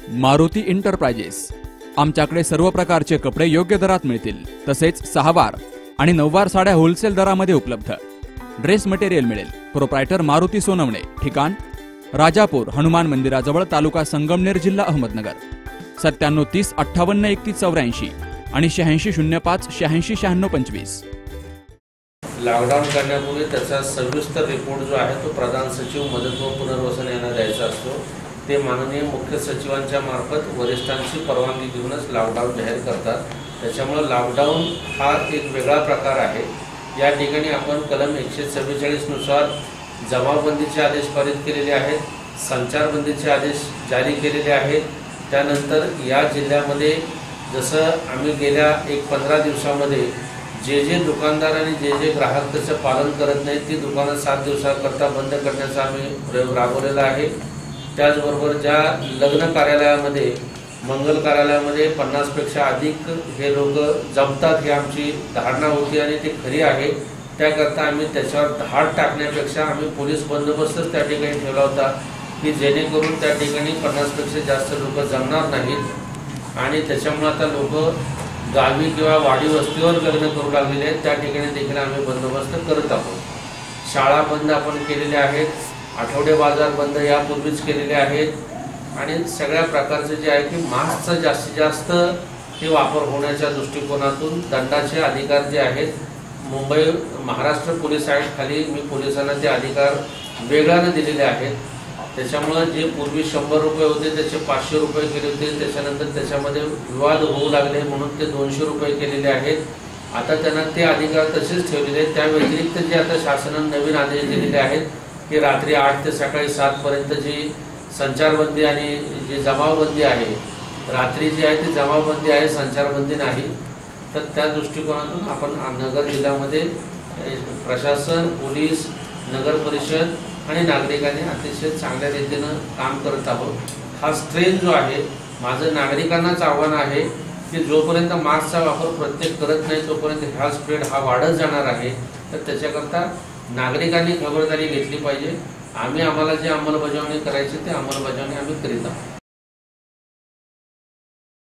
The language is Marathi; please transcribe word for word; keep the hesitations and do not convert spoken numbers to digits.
मारुती एंटरप्राइजेस। आमच्याकडे सर्व प्रकारचे कपडे योग्य दरात मिळतील, तसेच सहावार आणि नऊवार साड्या होलसेल दरामध्ये उपलब्ध। ड्रेस मटेरियल मिळेल। प्रोप्रायटर मारुती सोनवणे, ठिकाण राजापूर हनुमान मंदिराजवळ, तालुका संगमनेर, जिल्हा अहमदनगर। सत्त्याण्णव तीस अठ्ठावन्न एकतीस चौऱ्याऐंशी आणि शहाऐंशी शून्य पाच शहाऐंशी शहाण्णव पंचवीस। लॉकडाऊन करण्यापूर्वी त्याचा सविस्तर रिपोर्ट जो आहे तो प्रधान सचिव मदत व पुनर्वसन यांना द्यायचा असतो। ते माननीय मुख्य सचिवांच्या मार्फत वरिष्ठांची परवानगी घेऊनच लॉकडाऊन जाहीर करतात। त्याच्यामुळे लॉकडाऊन हा एक वेगळा प्रकार आहे। या ठिकाणी आपण कलम एकशे चव्वेचाळीस नुसार जमावबंदीचे आदेश पारित केलेले आहेत, संचारबंदीचे आदेश जारी केलेले आहेत। त्यानंतर या जिल्ह्यामध्ये जसं आम्ही गेल्या एक पंधरा दिवसामध्ये जे जे दुकानदार आणि जे जे ग्राहक त्याचं पालन करत नाहीत ती दुकानं सात दिवसाकरता बंद करण्याचा आम्ही प्रयोग राबवलेला आहे। त्याचबरोबर ज्या लग्न कार्यालयामध्ये मंगल कार्यालयामध्ये पन्नासपेक्षा अधिक हे लोक जमतात ही आमची धारणा होती आणि ती खरी आहे। त्याकरता आम्ही त्याच्यावर धाड टाकण्यापेक्षा आम्ही पोलीस बंदोबस्तच त्या ठिकाणी ठेवला होता की जेणेकरून त्या ठिकाणी पन्नासपेक्षा जास्त लोक जमणार नाहीत। आणि त्याच्यामुळे आता लोक गावी किंवा वाडी वस्तीवर लग्न करू लागलेले आहेत, त्या ठिकाणी देखील आम्ही बंदोबस्त करत आहोत। शाळा बंद आपण केलेल्या आहेत, आठवडे बाजार बंद यापूर्वीच केलेले आहेत आणि सगळ्या प्रकारचे जे आहे की मास्कचा जास्तीत जास्त हे वापर होण्याच्या दृष्टिकोनातून दंडाचे अधिकार जे आहेत मुंबई महाराष्ट्र पोलीस ॲक्ट खाली मी पोलिसांना ते अधिकार वेगळ्याने दिलेले आहेत। त्याच्यामुळे जे पूर्वी शंभर रुपये होते त्याचे पाचशे रुपये केले होते, त्याच्यानंतर त्याच्यामध्ये विवाद होऊ लागले म्हणून ते दोनशे रुपये केलेले आहेत। आता त्यांना ते अधिकार तसेच ठेवलेले आहेत। त्या व्यतिरिक्त जे आता शासनाने नवीन आदेश दिलेले आहेत की रात्री आठ ते सकाळी सात पर्यंत जी संचारबंदी आणि जी जमावबंदी आहे, रात्री जी आहे ती जमावबंदी आहे, संचारबंदी नाही। तर त्या दृष्टिकोनातून आपण नगर जिल्ह्यामध्ये प्रशासन, पोलीस, नगर परिषद आणि नागरिकांनी अतिशय चांगल्या रीतीनं काम करत आहोत। हा स्ट्रेन जो आहे माझं नागरिकांनाच आव्हान आहे की जोपर्यंत मास्कचा वापर प्रत्येक करत नाही तोपर्यंत हा स्प्रेड हा वाढत जाणार आहे। तर त्याच्याकरता नागरिकांनी खबरदारी घेतली पाहिजे। आम्ही आम्हाला जे अंमलबजावणी करायची ते अंमलबजावणी आम्ही करीत आहोत।